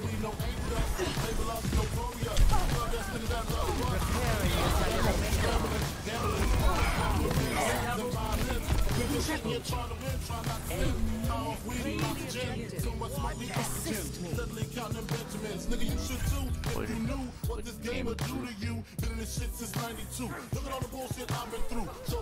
Assist me. Nigga, you should too. If you knew what this game would do to you. Been in this shit since '92. Look at all the bullshit I've been through. So